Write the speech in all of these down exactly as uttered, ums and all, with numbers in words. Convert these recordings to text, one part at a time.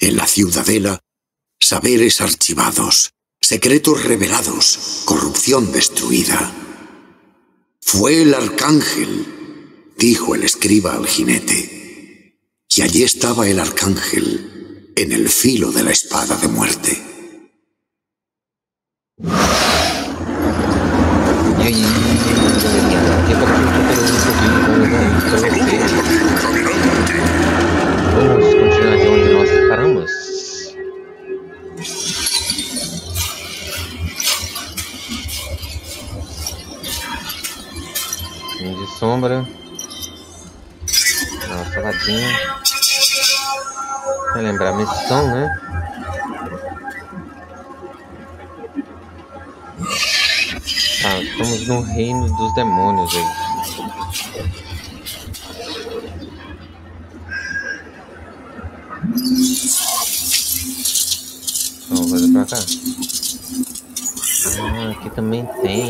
En la ciudadela, saberes archivados, secretos revelados, corrupción destruida. Fue el arcángel, dijo el escriba al jinete. Y allí estaba el arcángel, en el filo de la espada de muerte. Vamos continuar de onde nós paramos. De sombra. Nossa, ladinha. Vai lembrar a missão, né? Ah, estamos no reino dos demônios aí. Vamos fazer pra cá. Ah, aqui também tem.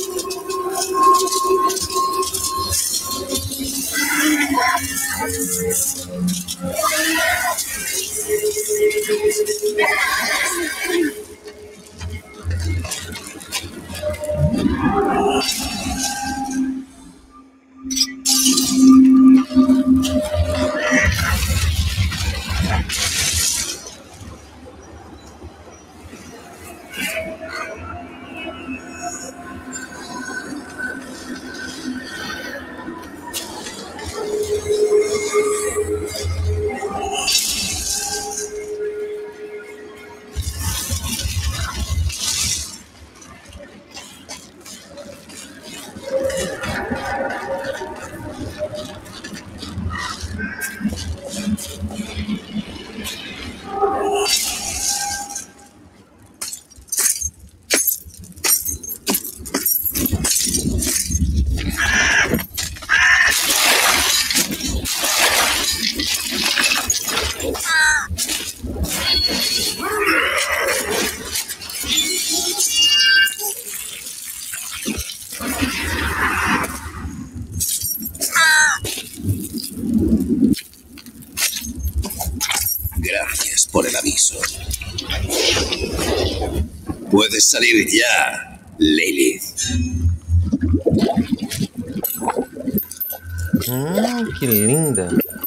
Gracias por el aviso. Puedes salir ya, Lilith. Hum, que linda.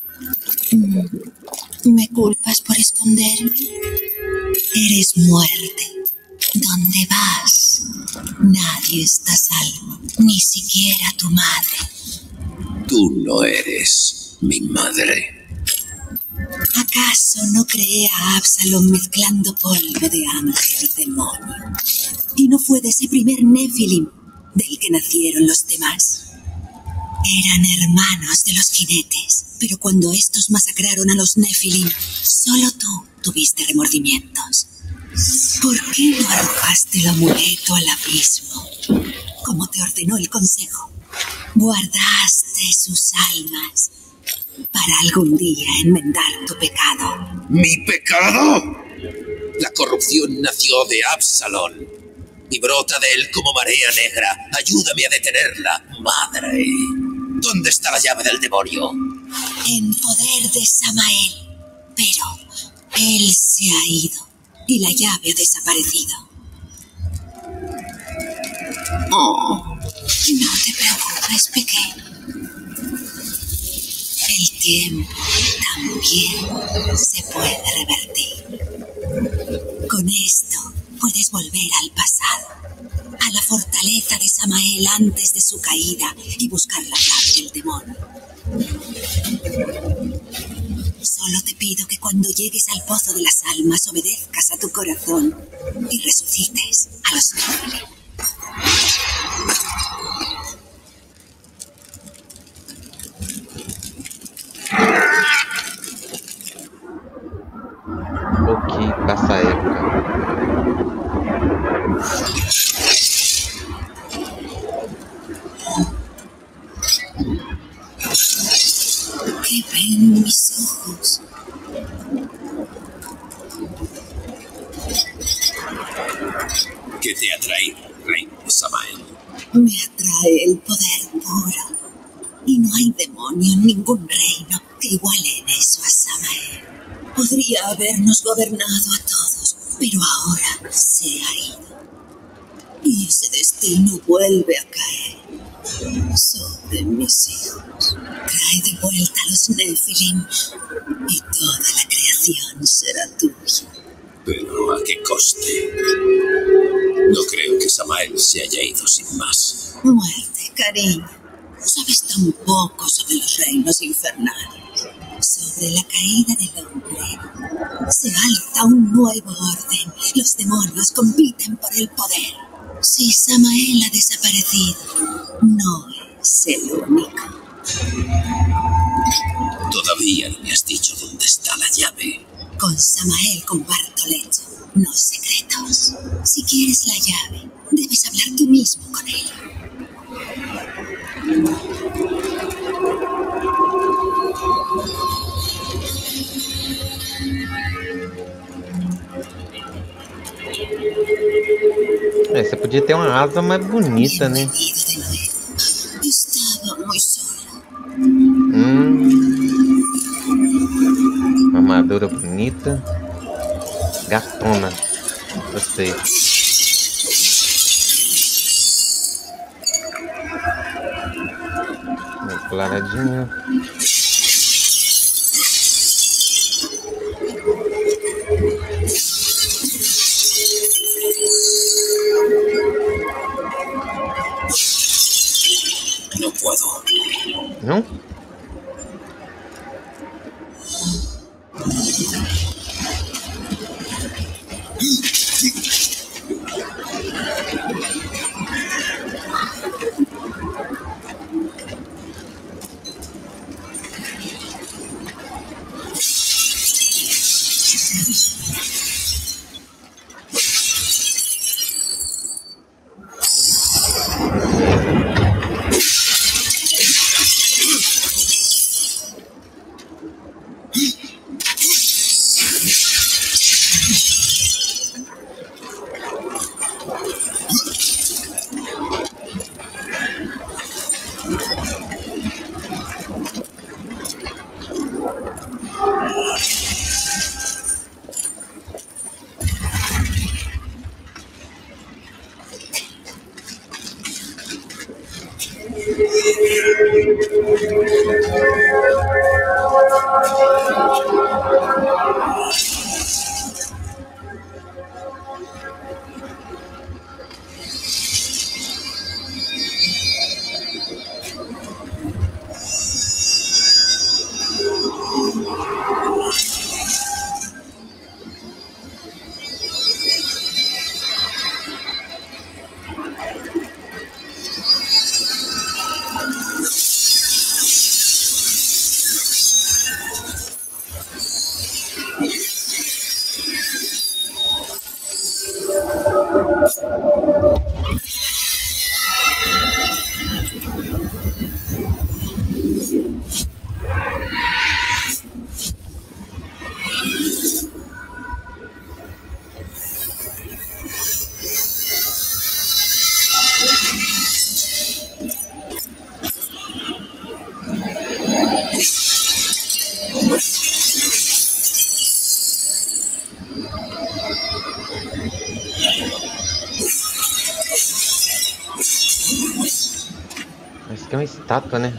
¿Me culpas por esconderme? Eres muerte. ¿Dónde vas? Nadie está a salvo, ni siquiera tu madre. Tú no eres mi madre. ¿Acaso no creé a Absalom mezclando polvo de ángel y demonio? ¿Y no fue de ese primer Nephilim del que nacieron los demás? Eran hermanos de los jinetes, pero cuando estos masacraron a los Nephilim, solo tú tuviste remordimientos. ¿Por qué no arrojaste el amuleto al abismo, como te ordenó el consejo? Guardaste sus almas para algún día enmendar tu pecado. ¿Mi pecado? La corrupción nació de Absalom y brota de él como marea negra. Ayúdame a detenerla, madre. ¿Dónde está la llave del demonio? En poder de Samael, pero él se ha ido y la llave ha desaparecido. Oh, no te preocupes, pequeño. El tiempo también se puede revertir. Con esto puedes volver al pasado, a la fortaleza de Samael antes de su caída y buscar la llave del demonio. Solo te pido que cuando llegues al pozo de las almas obedezcas a tu corazón y resucites a los Nephilim. Ok, passa a época. ¿Qué ven mis ojos? ¿Qué te ha traído, rey Samael? Me atrae el poder puro. Y no hay demonio en ningún reino que iguale en eso a Samael. Podría habernos gobernado a todos, pero ahora se ha ido. Y ese destino vuelve a caer sobre mis hijos. Trae de vuelta a los Nephilim y toda la creación será tuya. ¿Pero a qué coste? No creo que Samael se haya ido sin más. Muerte, cariño. Sabes tan poco sobre los reinos infernales. Sobre la caída del hombre se alza un nuevo orden. Los demonios compiten por el poder. Si Samael ha desaparecido, no es el único. Todavía no me has dicho dónde está la llave. Con Samael comparto lecho, no secretos. Si quieres la llave, debes hablar tú mismo con él. É, você podia ter uma asa mais bonita, né? Estava muito sola. Hum. Uma armadura bonita. Gatona. Gostei. Uma coloradinha. No puedo. ¿No? Isso aqui é uma estátua, né?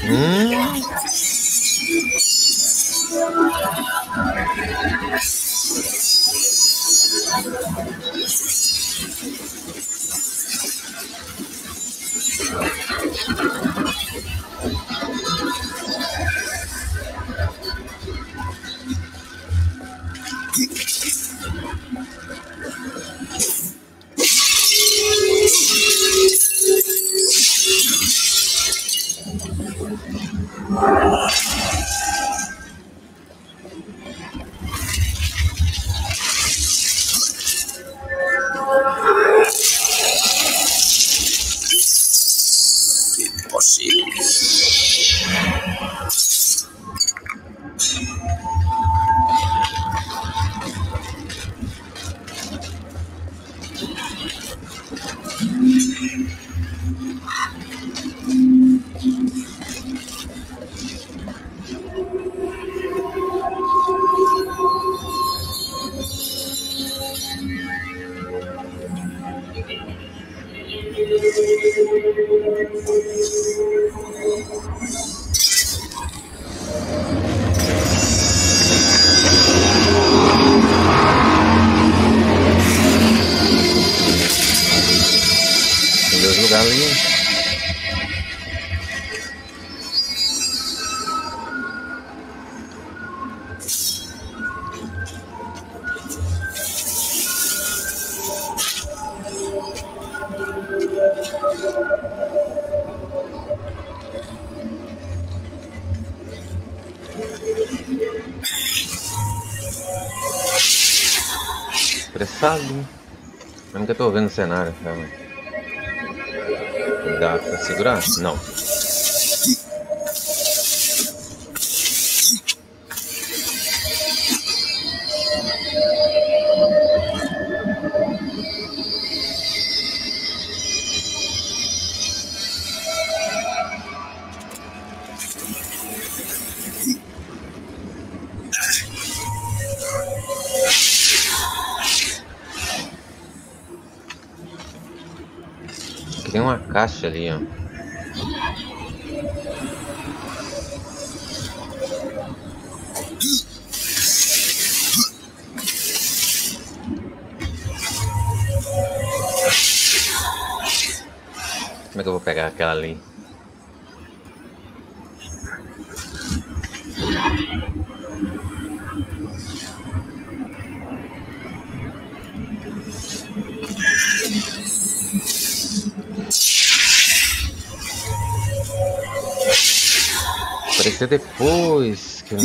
Hum. Imposible. Tem dois lugares ali. Apressado. Eu nunca tô vendo o cenário, realmente. Dá pra segurar? Não. Tem uma caixa ali, ó. Como é que eu vou pegar aquela ali? Apareceu depois que...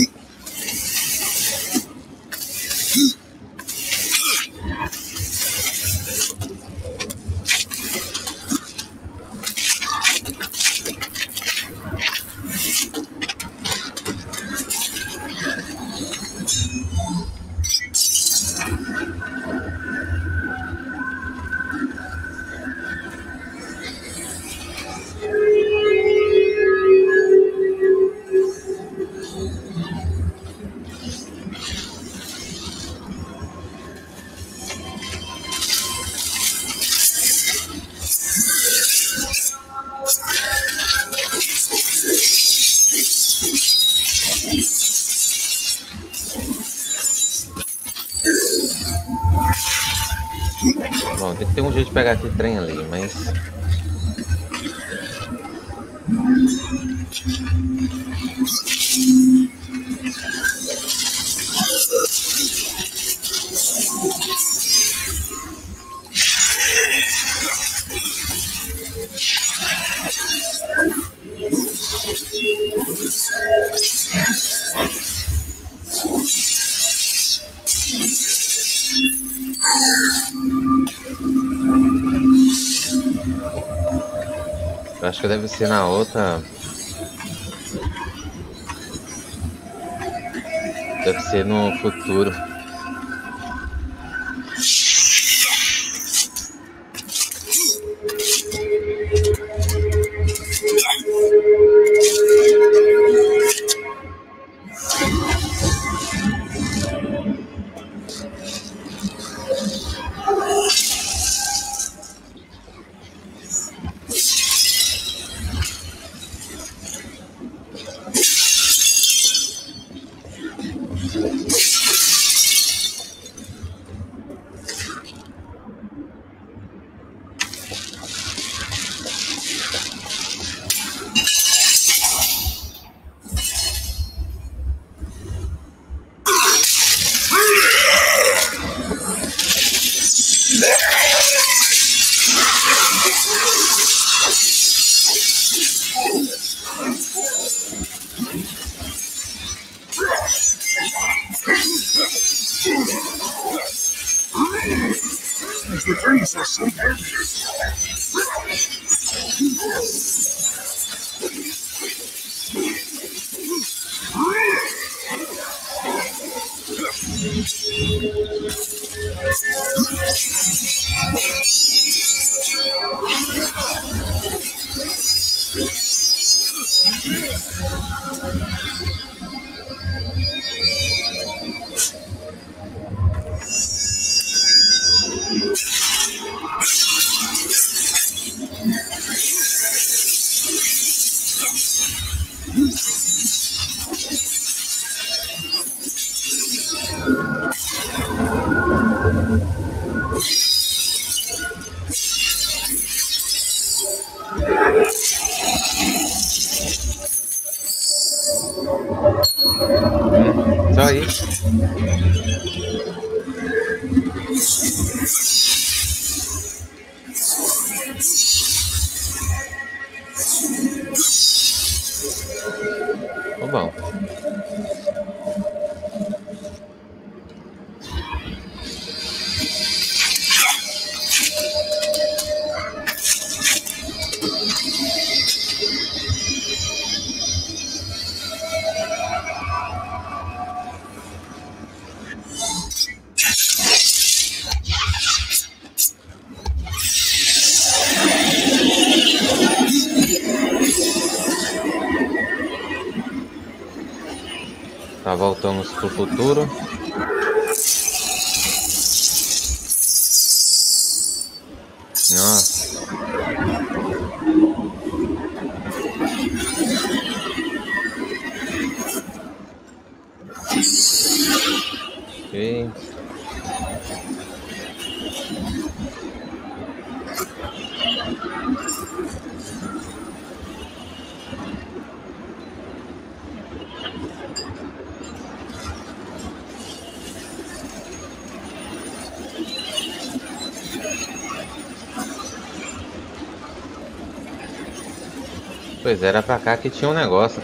Bom, tem que ter um jeito de pegar aquele trem ali, mas... Eu acho que deve ser na outra. Deve ser no futuro. Mis defensas son débiles. Só isso. Tá bom. Tá, voltamos pro futuro. Nossa. Ok. Pois era pra cá que tinha um negócio.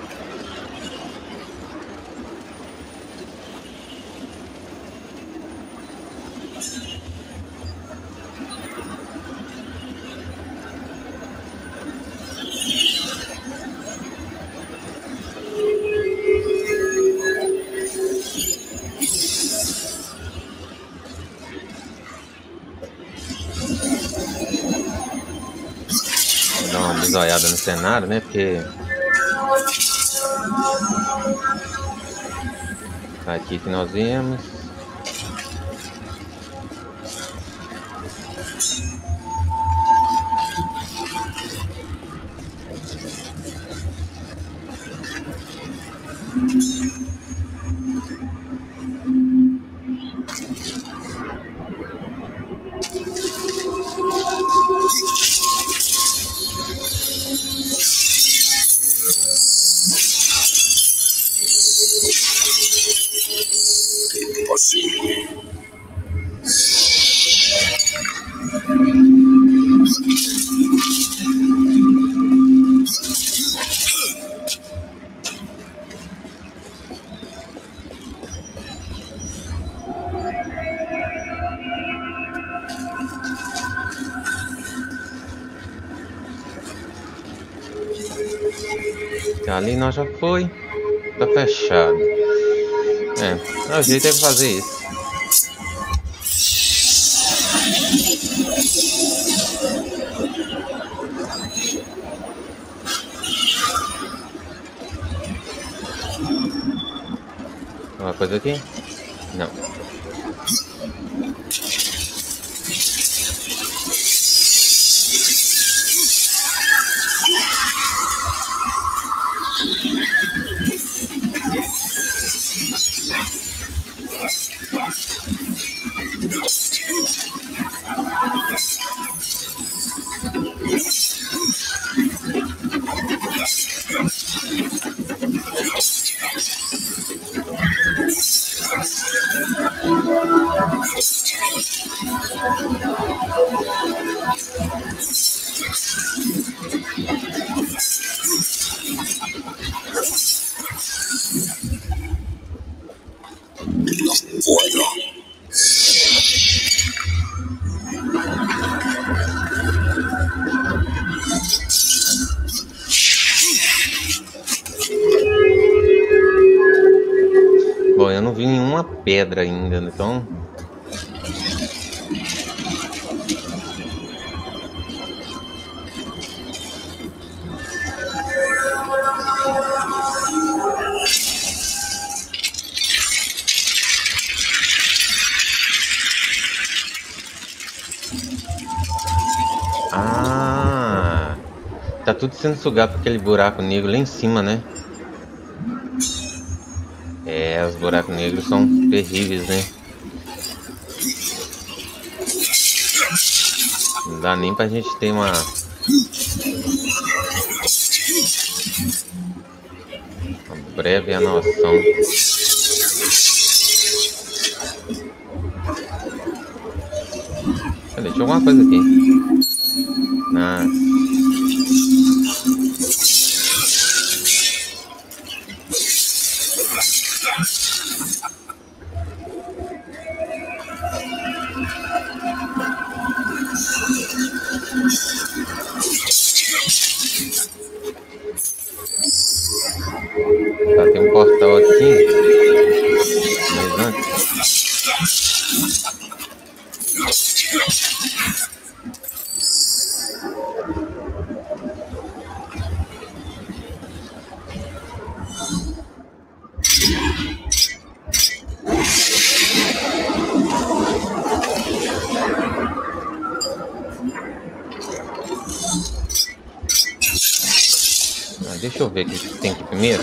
Vou dar uma bisoiada no cenário, né? Porque tá aqui que nós viemos. Imposible. Ali nós já foi. Tá fechado. É, o jeito é fazer isso. Uma coisa aqui? Não. uma pedra ainda, então... Ah, tá tudo sendo sugado por aquele buraco negro lá em cima, né? É, os buracos negros são terríveis, né? Não dá nem pra gente ter uma... uma breve noção. Cadê? Tinha alguma coisa aqui. Ah. Tá, tem um portal aqui. Mas antes... Ah, deixa eu ver o que tem aqui primeiro.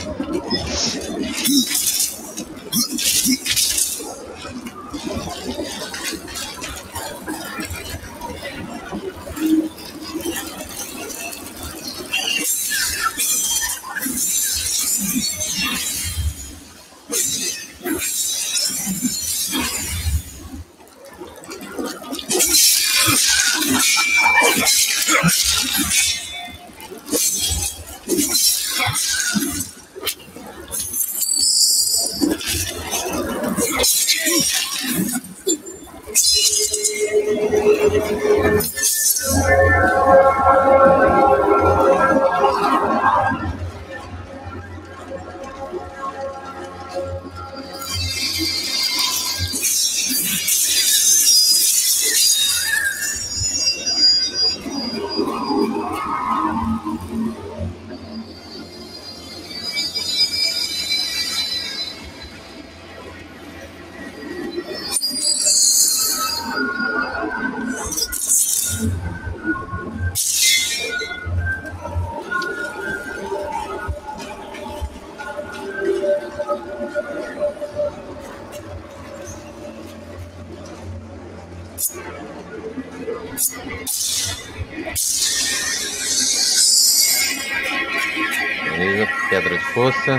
Beleza, pedra de força.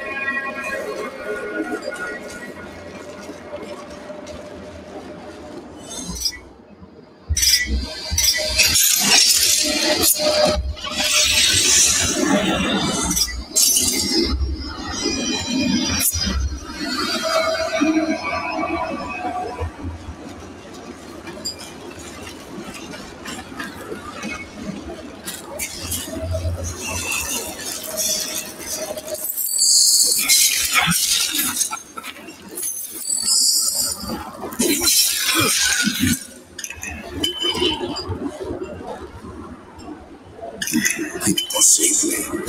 Imposible.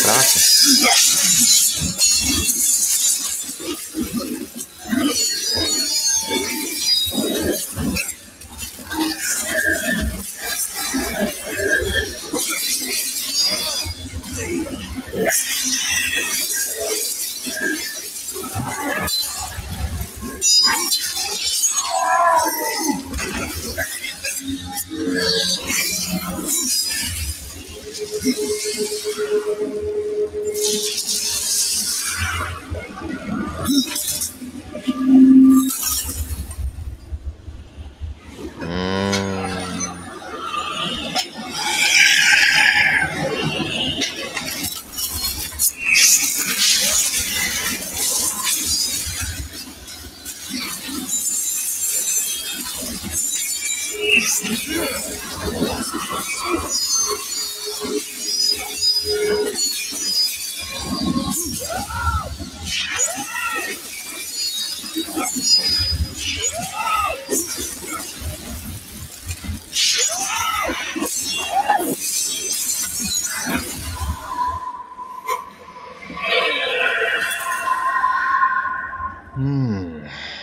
fraco. Hum.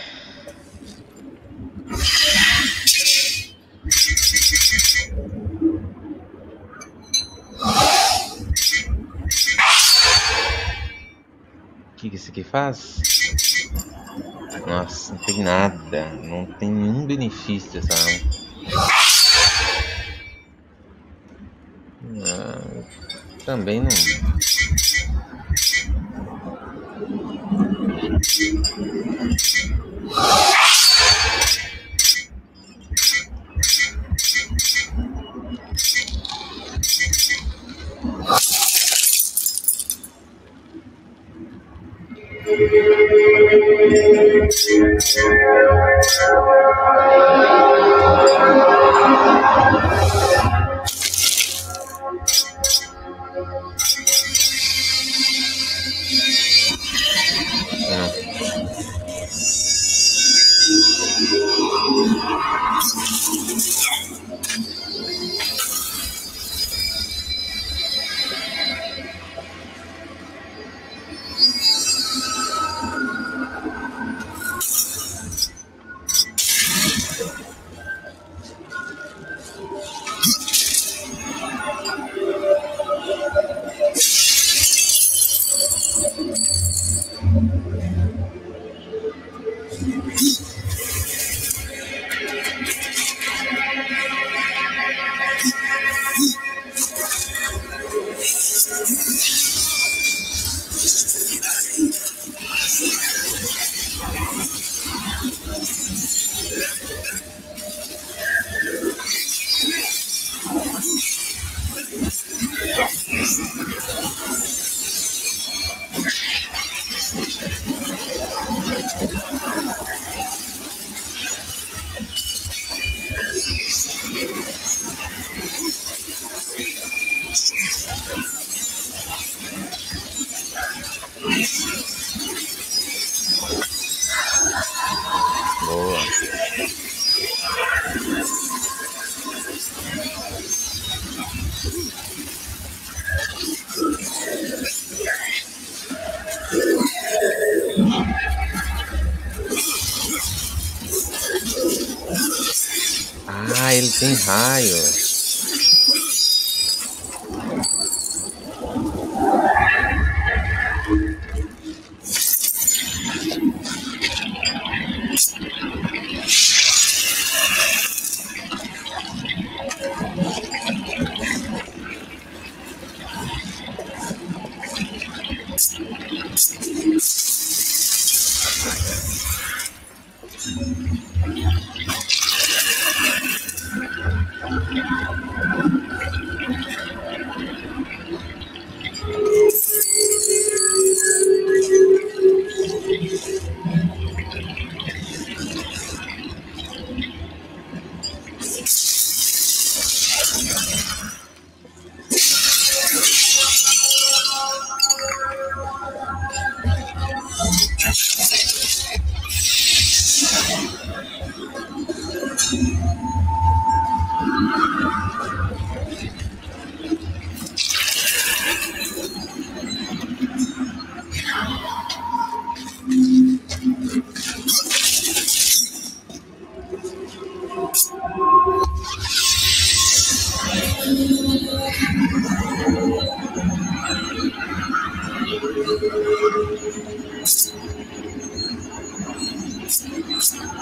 O que que isso aqui faz? Nossa, não tem nada. Não tem nenhum benefício essa arma. Ah, também não. Boa. Ah, ele tem raio.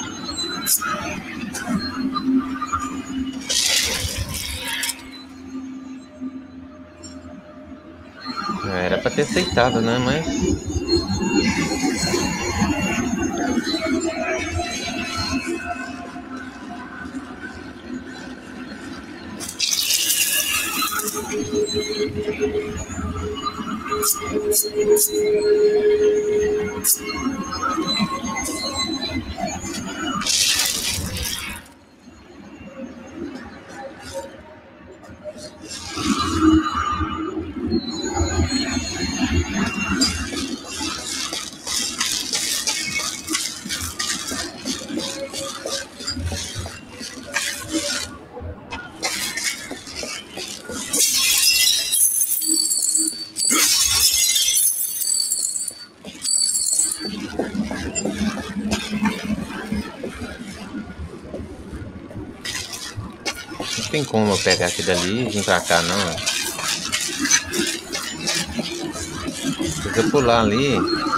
Era pra ter aceitado, né? Mas... Não tem como eu pegar aqui dali e vir pra cá, não. Se eu pular ali...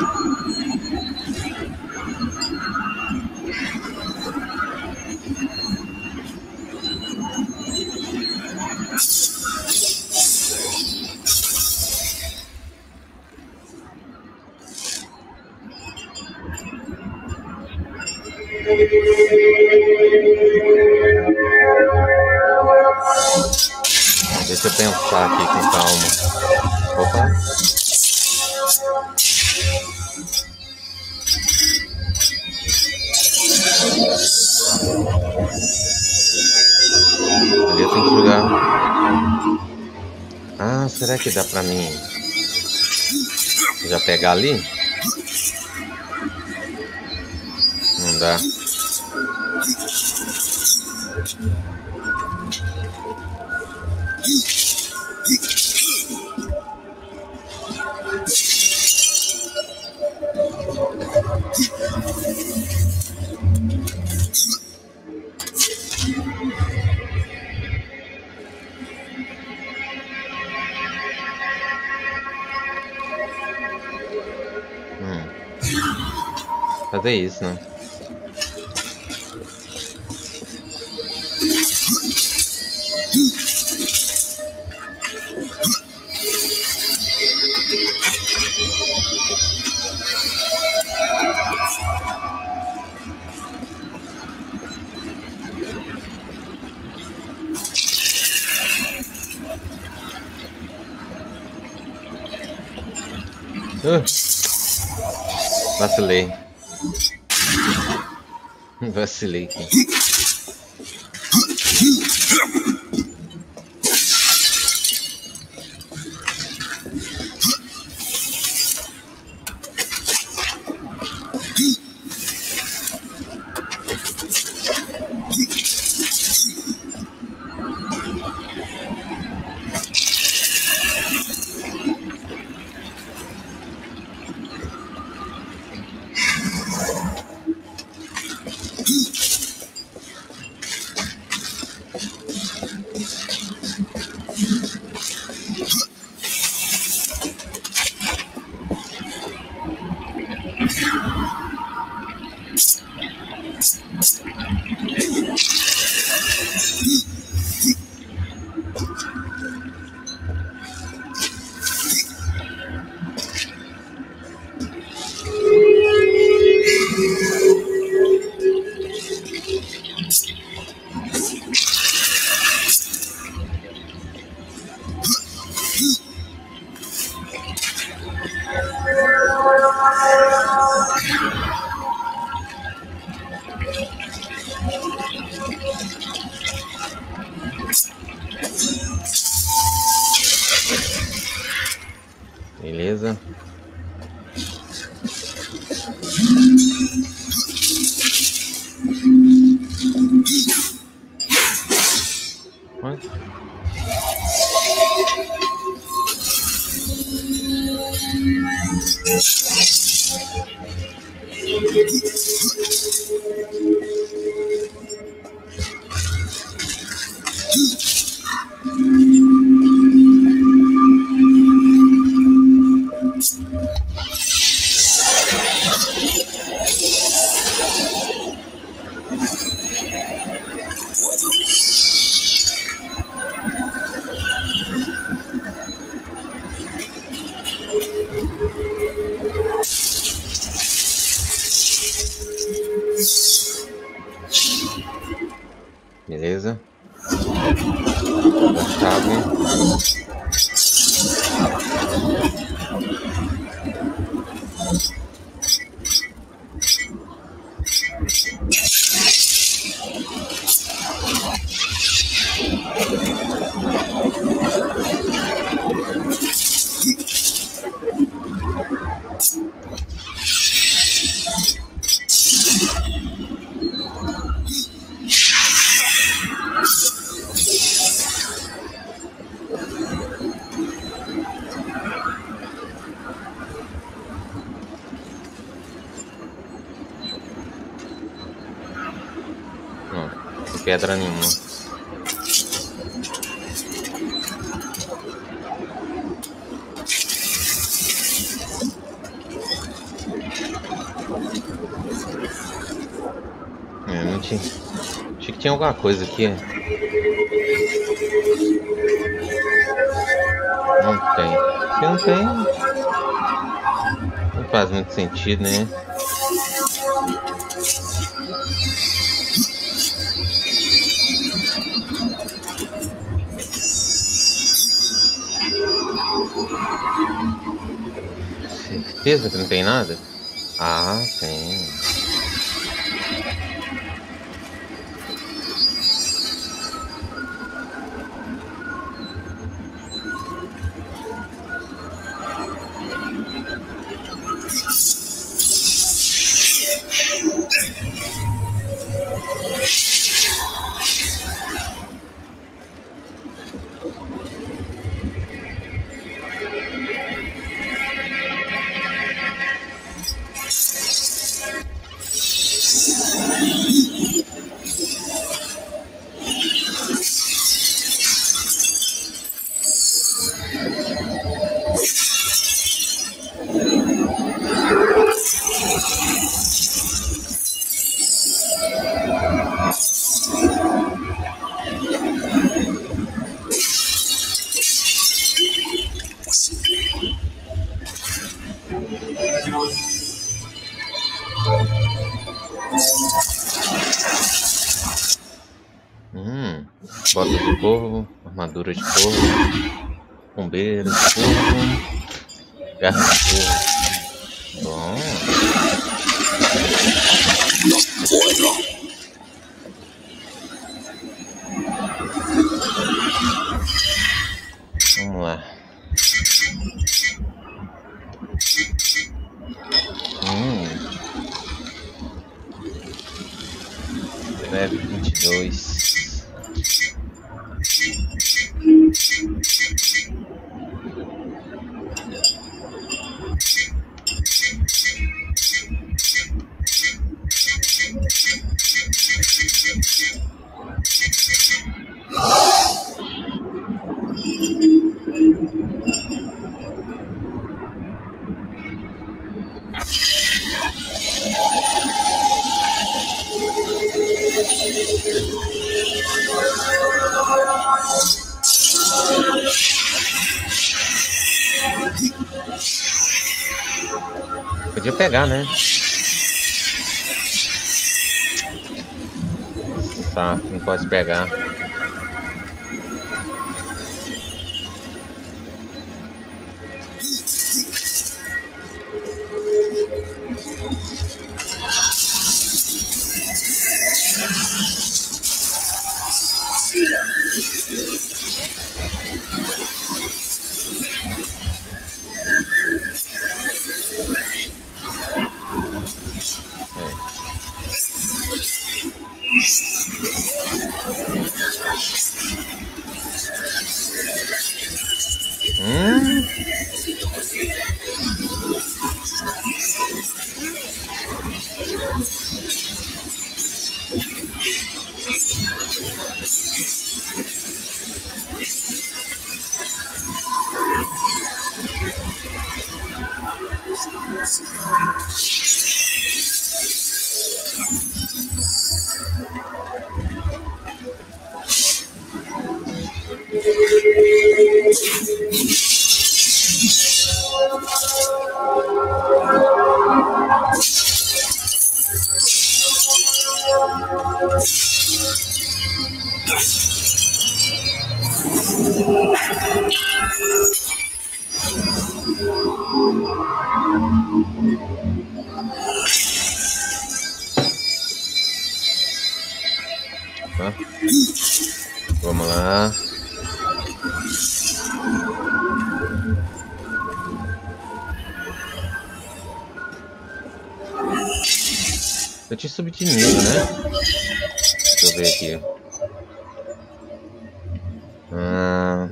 Deixa eu pensar aqui com calma. Opa. Ali eu tenho que jogar. Ah, será que dá pra mim já pegar ali? Não dá. Hum. Fazer isso, né? Uh, vacilei. Vacilei aqui. Beleza. Oi? Beleza. A chave. Pedra nenhuma. É, não tinha... Achei que tinha alguma coisa aqui. Não tem. Se não tem, não faz muito sentido, né? Certeza que não tem nada? Ah, tem. Hum, bota de corvo, armadura de corvo, bombeiro de corvo, garra de corvo. Bom. Vamos lá. Hum. Leve vinte e dois. Podia pegar, né? Tá, não pode pegar. Hum? Tá? Vamos lá. Eu tinha subido de nível, né? Deixa eu ver aqui. Ah...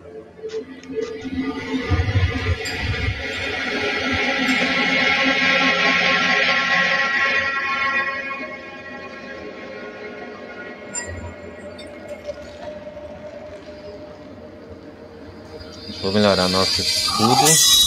Vou melhorar nosso escudo.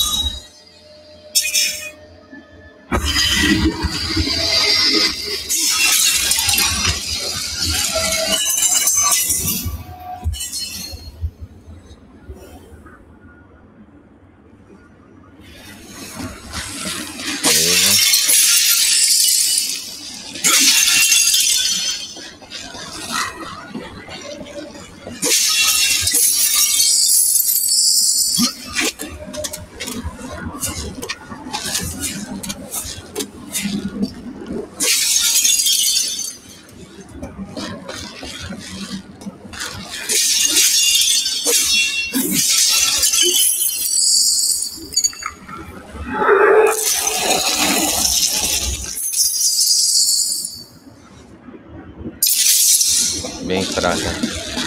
Bem fraca.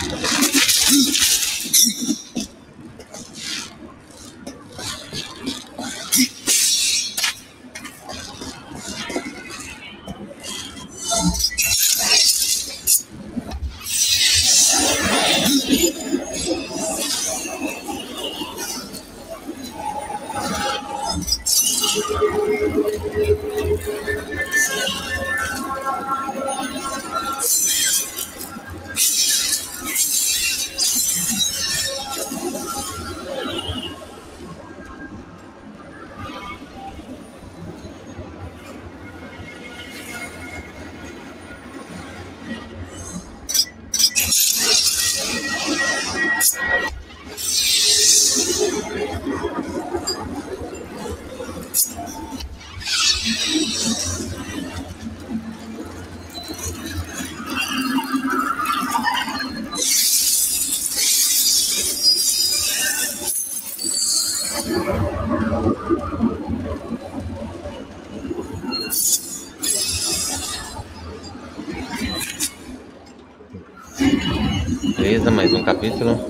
Beleza, mais um capítulo.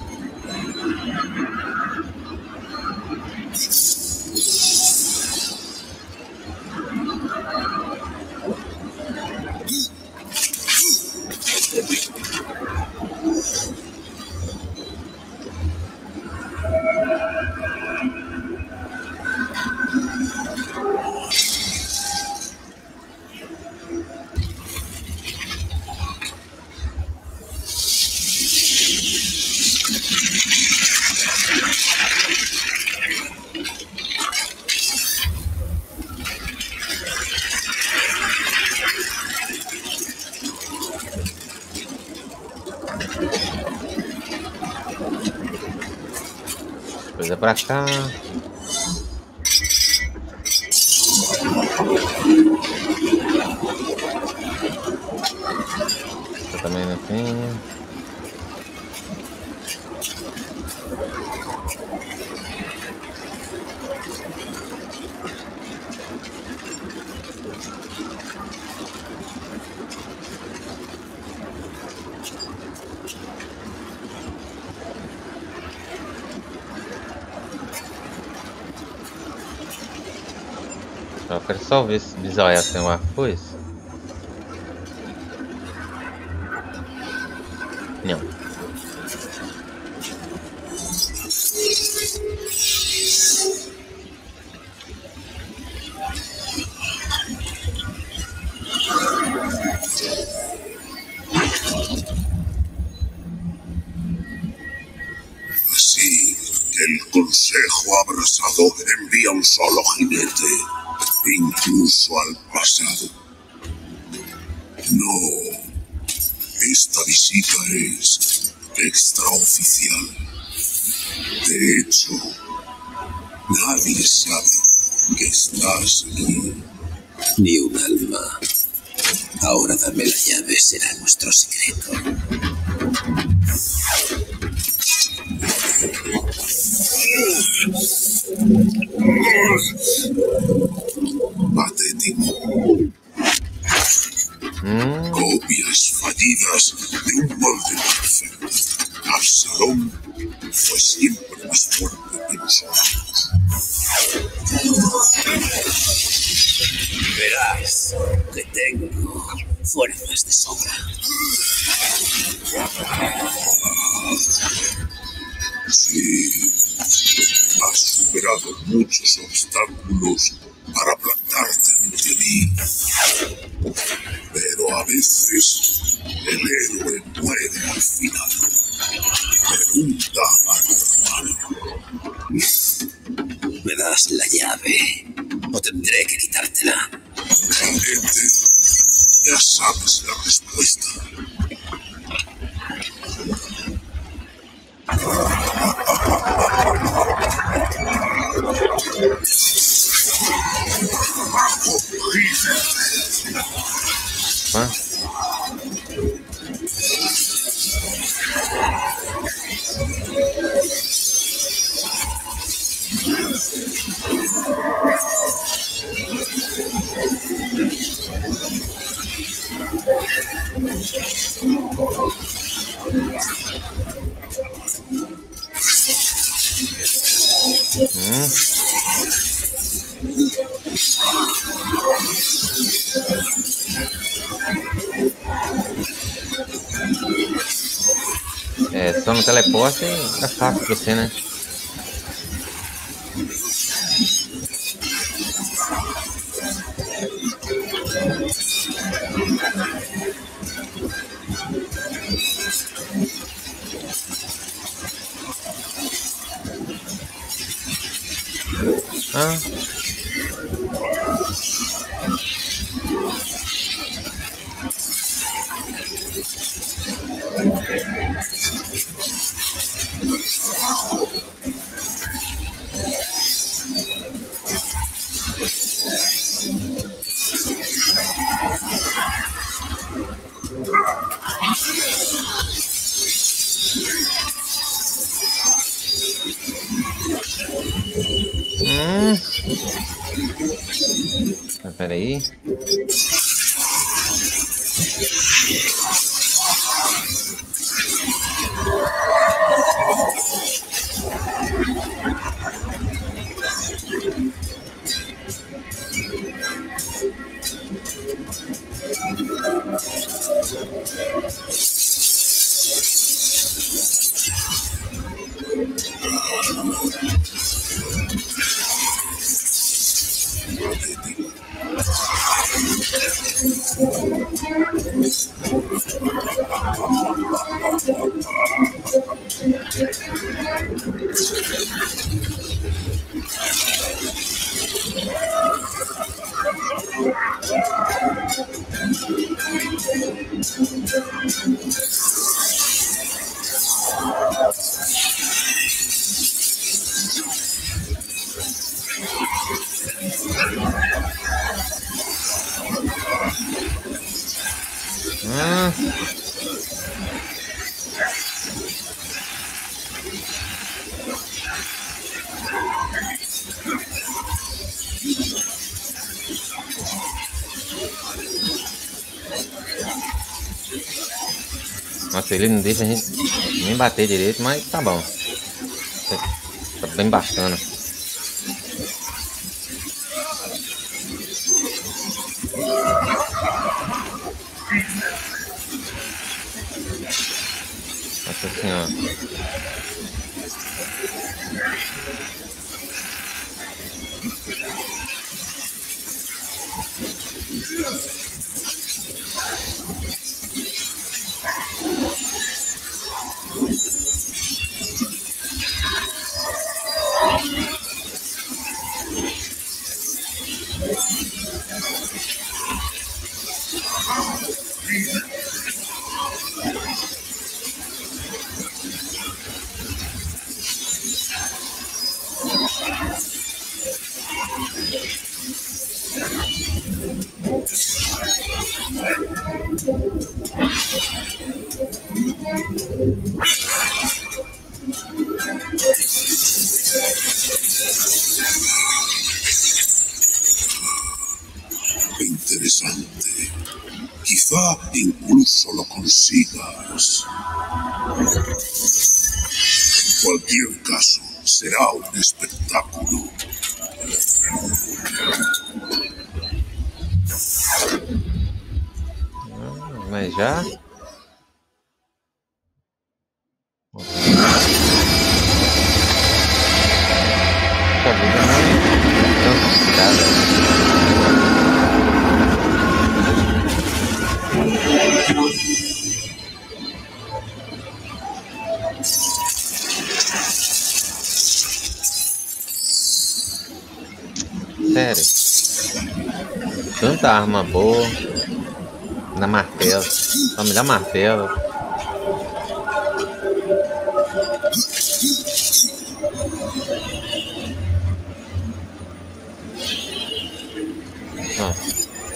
Coisa pra cá. Eu também não tenho. Eu quero só ver se Bisaia tem uma coisa. Não. Así, el Consejo Abrasado envía un solo jinete, incluso al pasado. No, Esta visita es extraoficial. De hecho, nadie sabe que estás aquí. Ni un alma. Ahora dame la llave, será nuestro secreto. Patético. Mm. Copias fallidas de un molde perfecto. Absalón fue siempre más fuerte que nosotros. Verás que tengo fuerzas de sobra. Sí, has superado muchos obstáculos para plantarte ante mí. Pero a veces el héroe muere al final. Pregunta a tu hermano. ¿Me das la llave o tendré que quitártela? Realmente, ya sabes la respuesta. Ah. Mm. É, só no teleporte é fácil pra você, né? Ah. Hum. Ah, peraí. Hum. Nossa, ele não deixa a gente nem bater direito, mas tá bom. Tá bem bacana. Nossa senhora. Interesante. Quizá incluso lo consigas. En cualquier caso, será un espectáculo. Mas já? Essa vida não é tão complicada. Sério. Tanta arma boa. Na martelo. Só me dá martelo. Ó.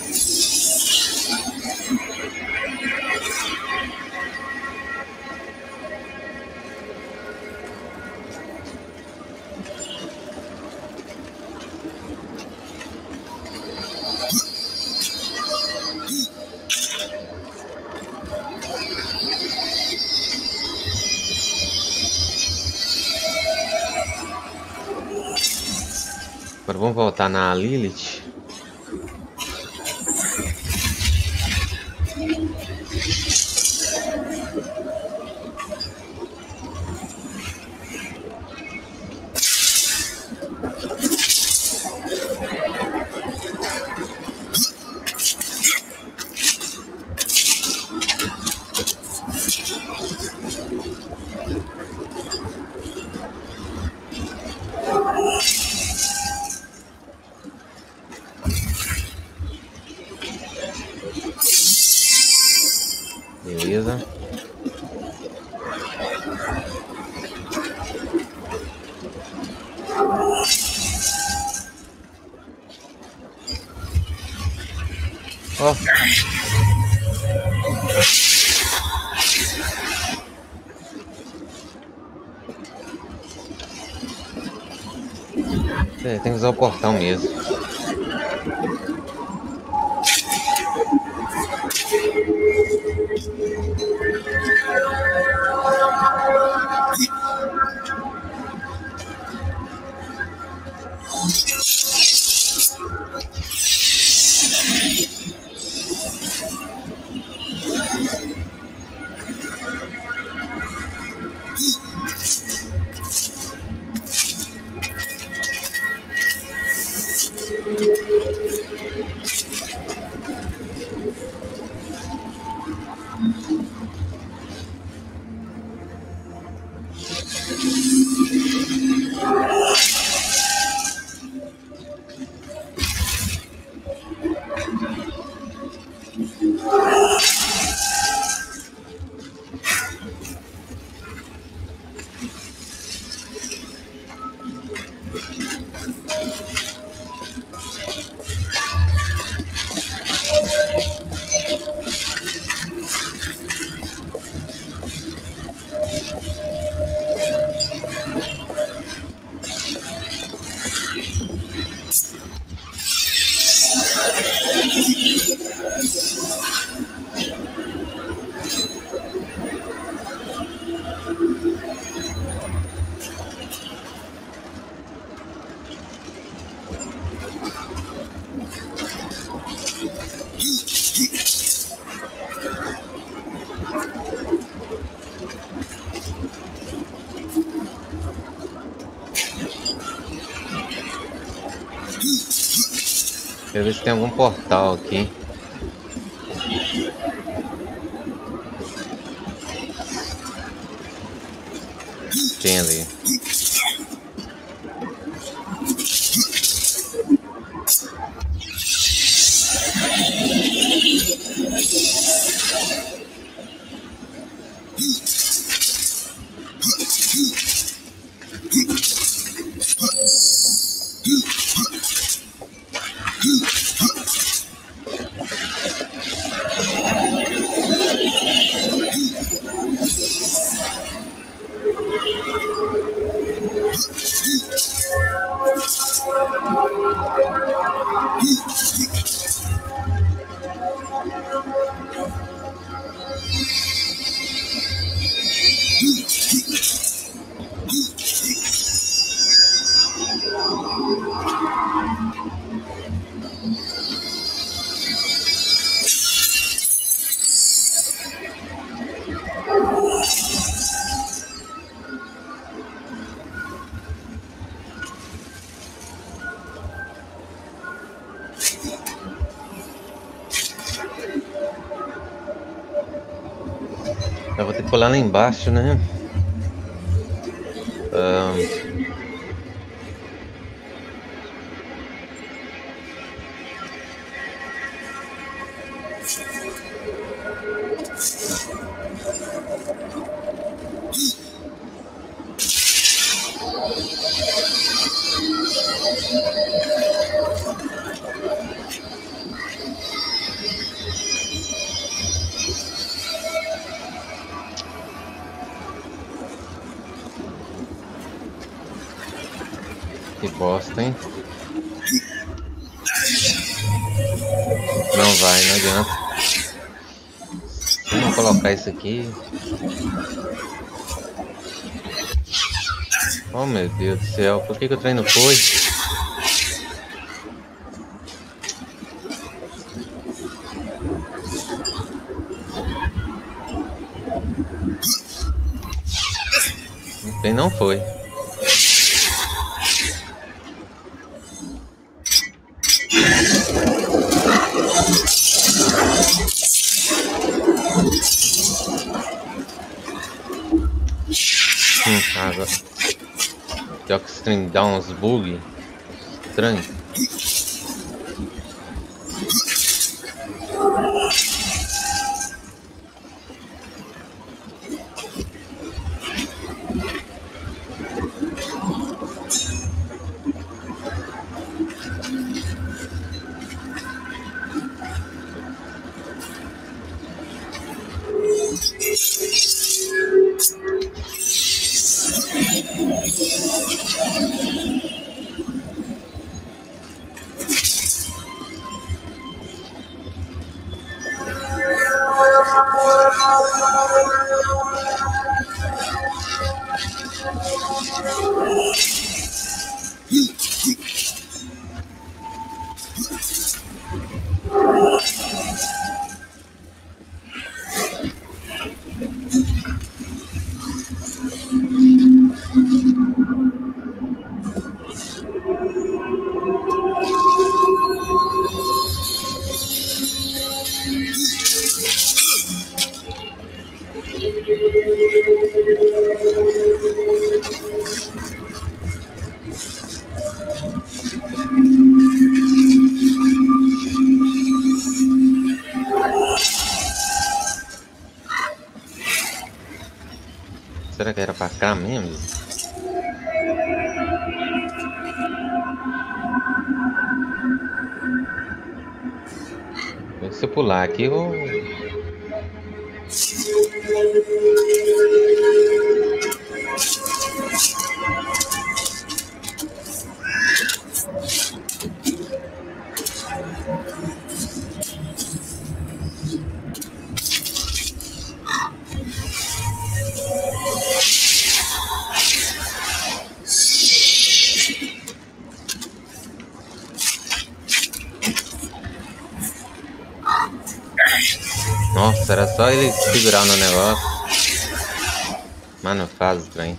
Agora vamos voltar na Lilith. Beleza. Ó. É, tem que usar o portão mesmo. Quero ver se tem algum portal aqui. Tem ali. Eu vou ter que pular lá embaixo, né? Um... Que bosta, hein? Não vai, não adianta. Vamos colocar isso aqui. Oh meu Deus do céu, por que, que o trem não foi? O trem não foi. Hum, agora. Pior que esse trem dá uns bug estranho. Será que era pra cá mesmo? Se eu pular aqui, eu vou... Nossa, era só ele segurar no negócio. Mas não faz o trem.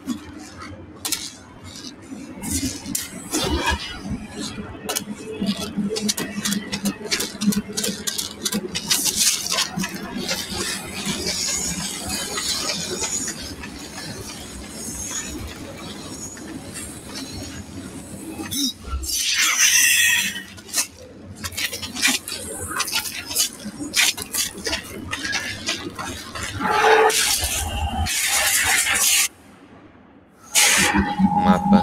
Mapa.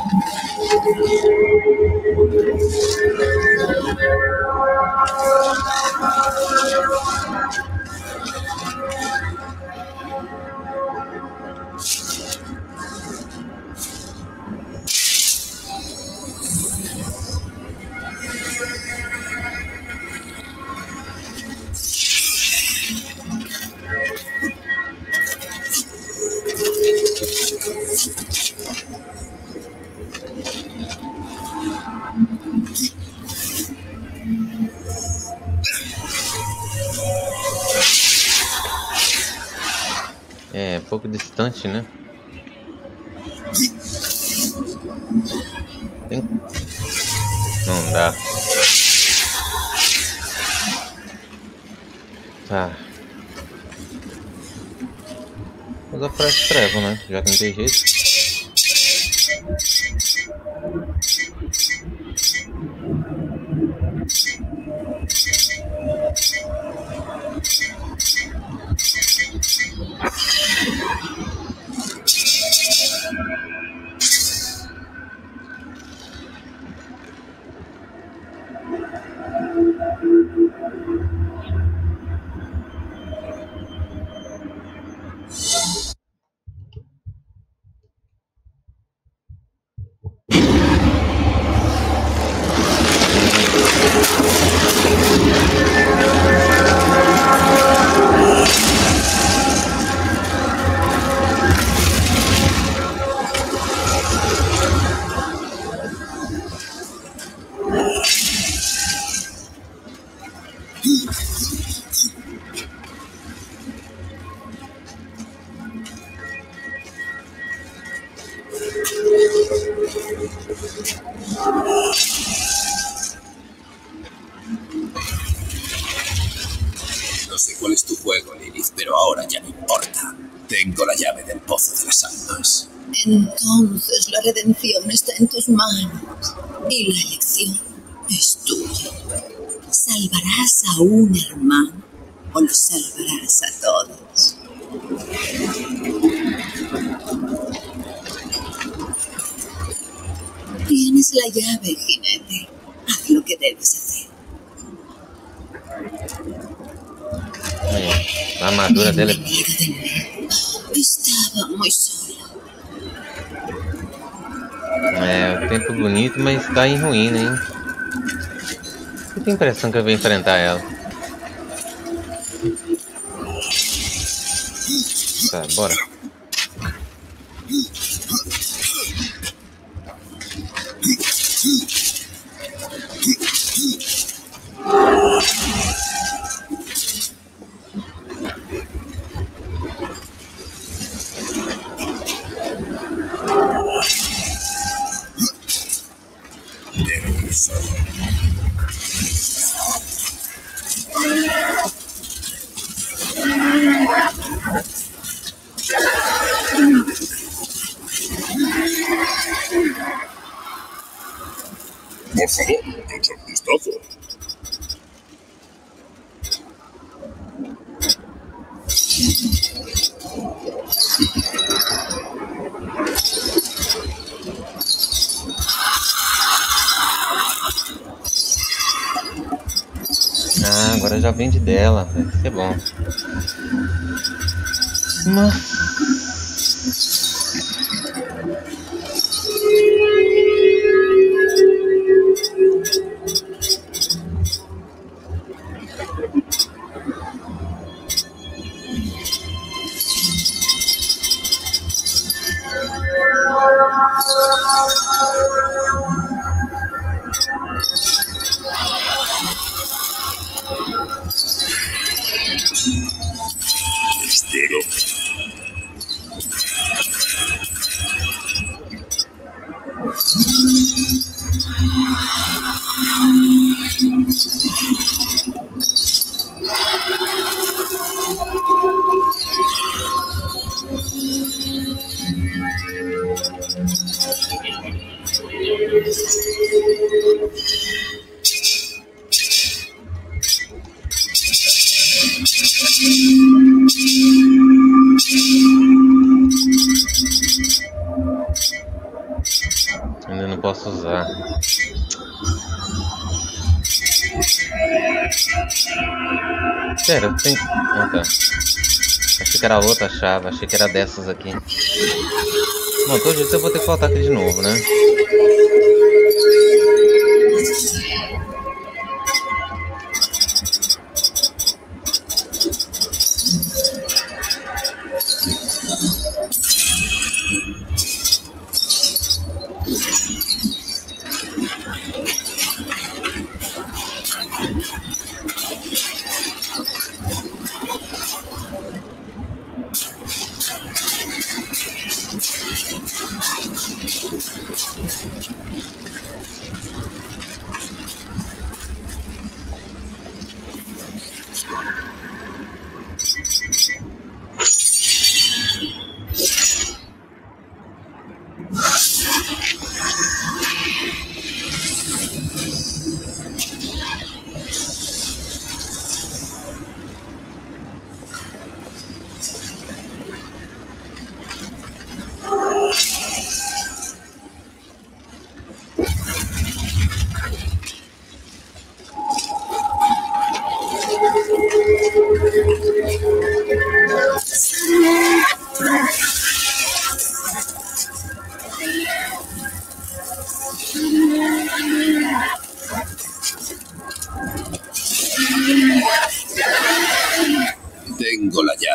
É, um pouco distante, né? Tem... Não dá. Tá. Usa Frost Travel, né? Já que não tem jeito. No sé cuál es tu juego, Lilith, pero ahora ya no importa. Tengo la llave del Pozo de las Almas. Entonces la redención está en tus manos y la elección es tuya. ¿Salvarás a un hermano o los salvarás a todos? Tienes la llave, jinete. Haz lo que debes hacer. Aí, a armadura dele De Estaba muy sola. é o tempo bonito, mas tá em ruína, hein? Eu tenho a impressão que eu vou enfrentar ela. Tá, bora. Por favor, echa un vistazo. Ah, agora já vende dela, vai ser bom. Mas... Espero. Ainda não posso usar. Pera, tem... Ah, tá. Achei que era outra chave, achei que era dessas aqui. Bom, todo jeito eu vou ter que voltar aqui de novo, né?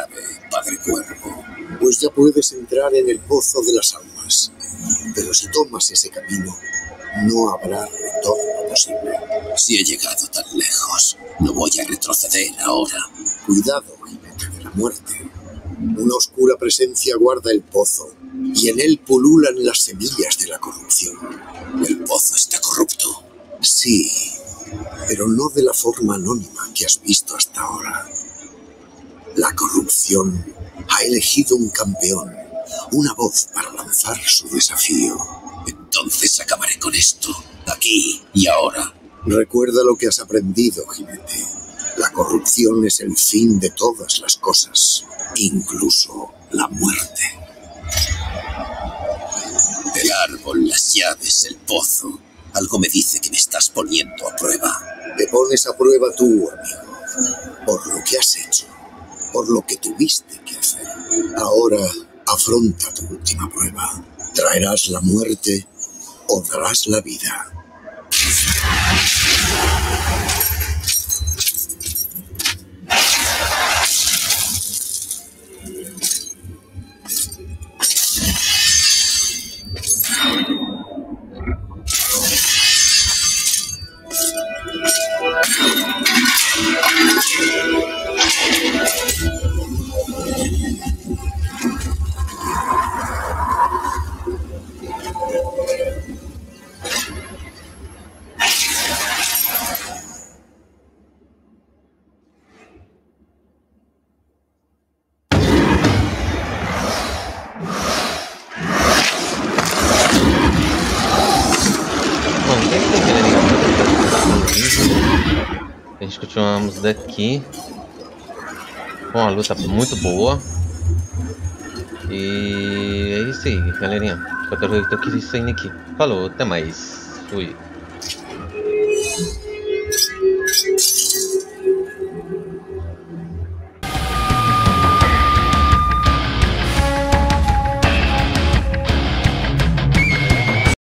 llave, Padre Cuervo? Pues ya puedes entrar en el pozo de las almas. Pero si tomas ese camino, no habrá retorno posible. Si he llegado tan lejos, no voy a retroceder ahora. Cuidado, jinete de la muerte. Una oscura presencia guarda el pozo, y en él pululan las semillas de la corrupción. ¿El pozo está corrupto? Sí, pero no de la forma anónima que has visto hasta ahora. La corrupción ha elegido un campeón, una voz para lanzar su desafío. Entonces acabaré con esto, aquí y ahora. Recuerda lo que has aprendido, jinete. La corrupción es el fin de todas las cosas, incluso la muerte. El árbol, las llaves, el pozo. Algo me dice que me estás poniendo a prueba. Te pones a prueba tú, amigo, por lo que has hecho, por lo que tuviste que hacer. Ahora afronta tu última prueba. ¿Traerás la muerte o darás la vida? A gente continuamos daqui com uma luta muito boa. E é isso aí, galerinha. Qualquer coisa que eu quis saindo aqui. Falou, até mais. Fui.